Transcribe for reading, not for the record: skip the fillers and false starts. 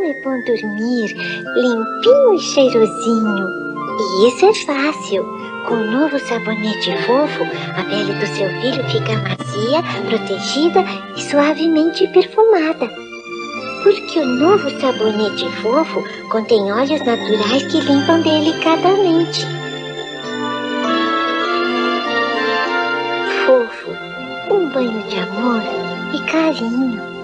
é bom dormir, limpinho e cheirosinho. E isso é fácil. Com o novo sabonete fofo, a pele do seu filho fica macia, protegida e suavemente perfumada. Porque o novo sabonete fofo contém óleos naturais que limpam delicadamente. Fofo, um banho de amor e carinho.